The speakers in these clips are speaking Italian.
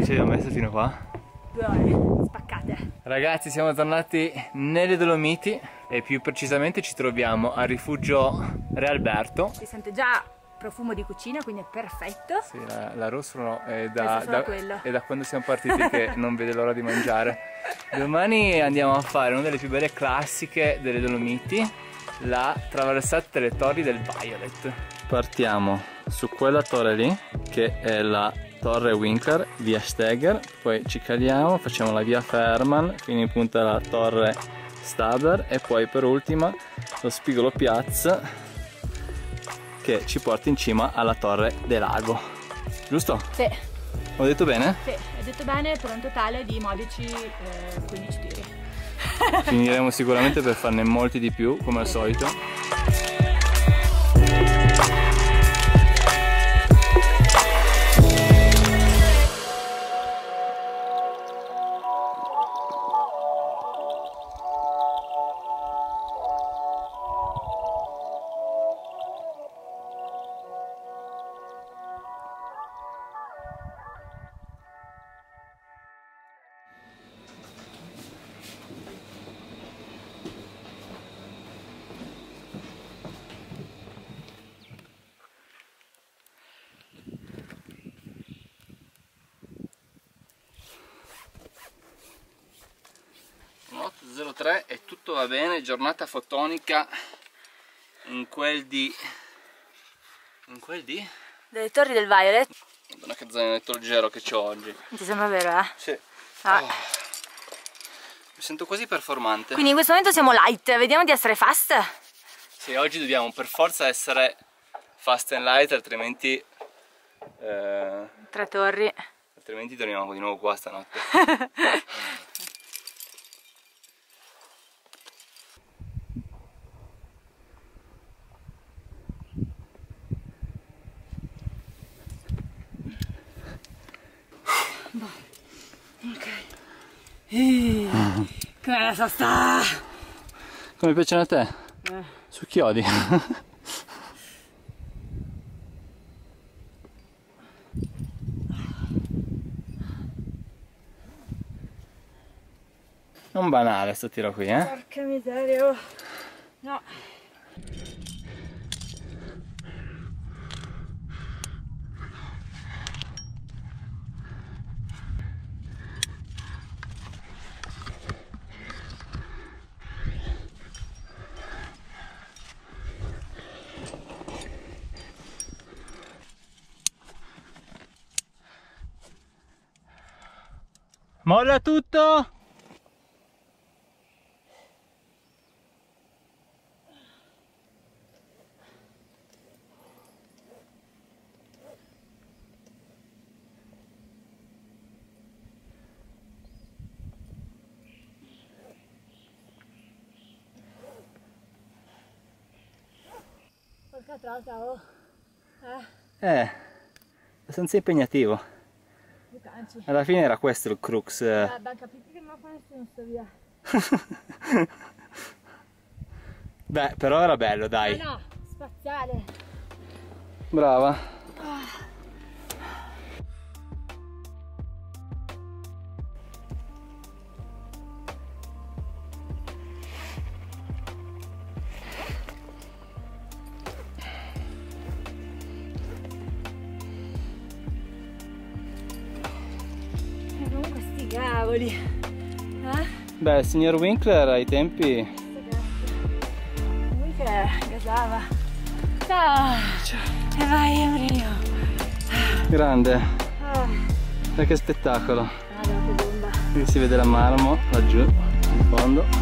ci abbiamo messo fino qua? 2 ore spaccate. Ragazzi, siamo tornati nelle Dolomiti e più precisamente ci troviamo al rifugio Re Alberto. Si sente già profumo di cucina, quindi è perfetto. Sì, la Rosso è è da quando siamo partiti che non vede l'ora di mangiare. Domani andiamo a fare una delle più belle classiche delle Dolomiti, la traversata delle torri del Violet. Partiamo su quella torre lì, che è la Torre Winkler, via Steger, poi ci caliamo, facciamo la via Ferman, fino in punta alla Torre Staber e poi per ultima lo spigolo Piazza che ci porta in cima alla Torre del Lago. Giusto? Sì. Ho detto bene? Sì, hai detto bene, per un totale di modici 15 tiri. Finiremo sicuramente per farne molti di più, come al solito. E tutto va bene, giornata fotonica in quel di Delle torri del Violet. Madonna che zainetto leggero che c'ho oggi. Ti sembra vero, eh? Sì. Ah. Oh. Mi sento quasi performante. Quindi in questo momento siamo light, vediamo di essere fast. Sì, oggi dobbiamo per forza essere fast and light, altrimenti 3 torri. altrimenti torniamo di nuovo qua stanotte. Come la sosta? Come piacciono a te? Su chiodi. Non banale sto tiro qui, eh? Porca miseria, oh. No. Molla tutto! Porca trota, oh. Abbastanza impegnativo. Alla fine era questo il crux. Abbiamo capito che non fa nessuno sto via. Beh, però era bello, dai. Ma no, spaziale. Brava. Comunque sti cavoli. Beh, il signor Winkler ai tempi... Winkler gasava. Ciao. E vai Emilio. Grande. Dai che spettacolo. Che bomba. Qui si vede la marmo laggiù, in fondo.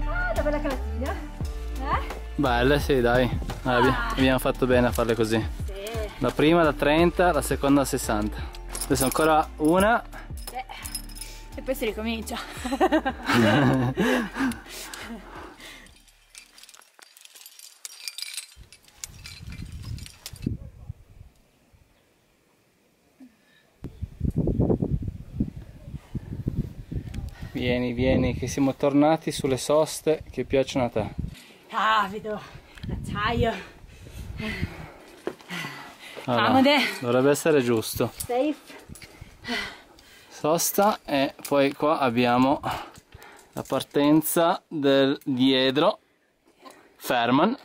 Belle, sì, dai. Abbiamo fatto bene a farle così. La prima da 30, la seconda da 60. Adesso ancora una. E poi si ricomincia. Vieni, vieni, che siamo tornati sulle soste che piacciono a te. Avido, acciaio. Allora, Comode. dovrebbe essere giusto. Safe. Sosta e poi qua abbiamo la partenza del diedro Ferman.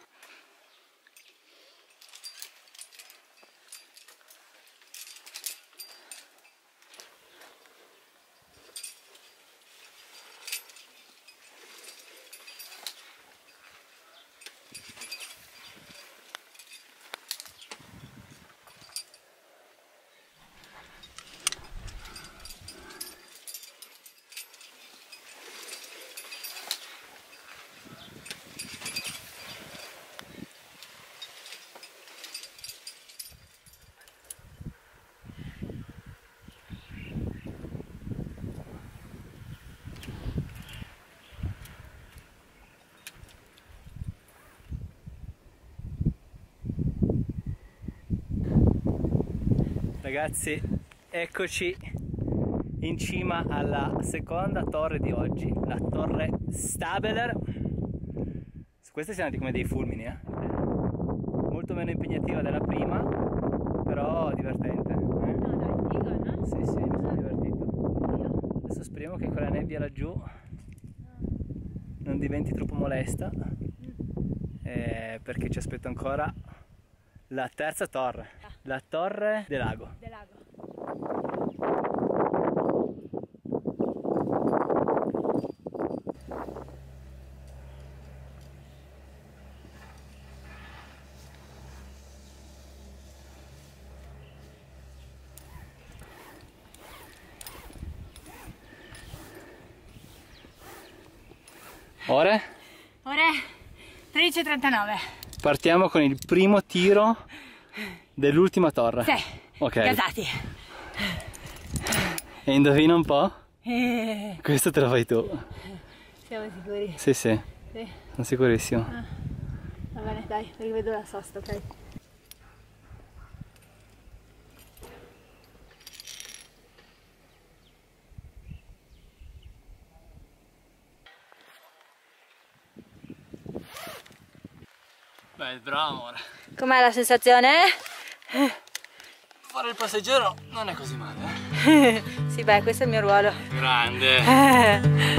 Ragazzi, eccoci in cima alla seconda torre di oggi, la torre Stabeler. Su queste siamo andati come dei fulmini, molto meno impegnativa della prima, però divertente. No, dai, figo, no? Sì, sì, mi sono divertito. Adesso speriamo che quella nebbia laggiù non diventi troppo molesta, perché ci aspetta ancora la terza torre, la torre del lago. Del lago. Ore? Ore 13:39. Partiamo con il primo tiro dell'ultima torre. Sì, ok. gasati. E indovina un po'? Questo te lo fai tu. Siamo sicuri? Sì, sì, Sì. sono sicurissimo. Va bene, dai, rivedo la sosta, ok? Beh, bravo amore. Com'è la sensazione? Fare il passeggero non è così male. Sì, beh, questo è il mio ruolo. Grande.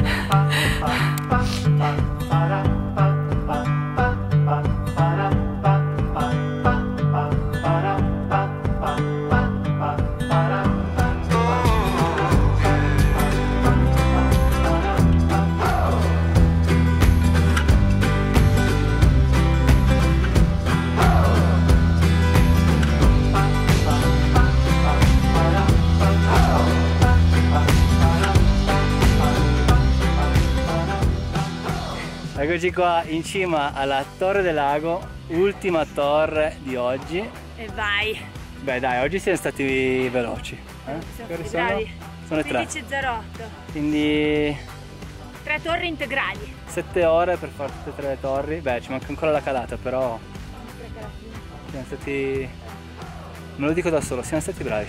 Eccoci qua in cima alla Torre del Lago, ultima torre di oggi. E vai. Beh dai, oggi siamo stati veloci. Siamo Che ore stati bravi. Sono le 3. 16:08. Quindi 3 torri integrali. 7 ore per fare tutte e 3 le torri. Beh, ci manca ancora la calata, però siamo stati... Me lo dico da solo, siamo stati bravi.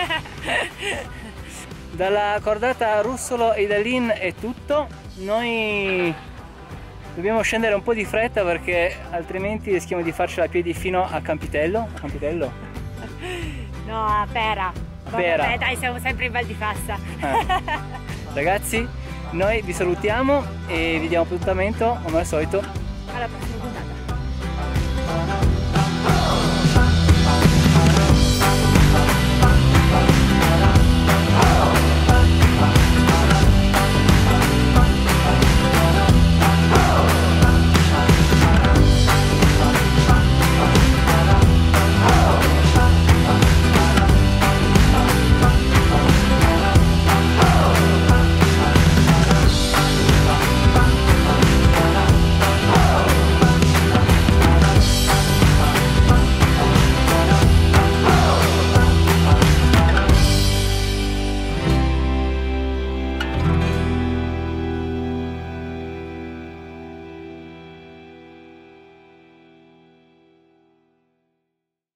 Dalla cordata Russolo e Idalin è tutto. Noi dobbiamo scendere un po' di fretta perché altrimenti rischiamo di farcela a piedi fino a Campitello. A Campitello? No, a Pera. Pera. Vabbè, dai, siamo sempre in Val di Fassa. Ragazzi, noi vi salutiamo e vi diamo appuntamento come al solito Alla prossima.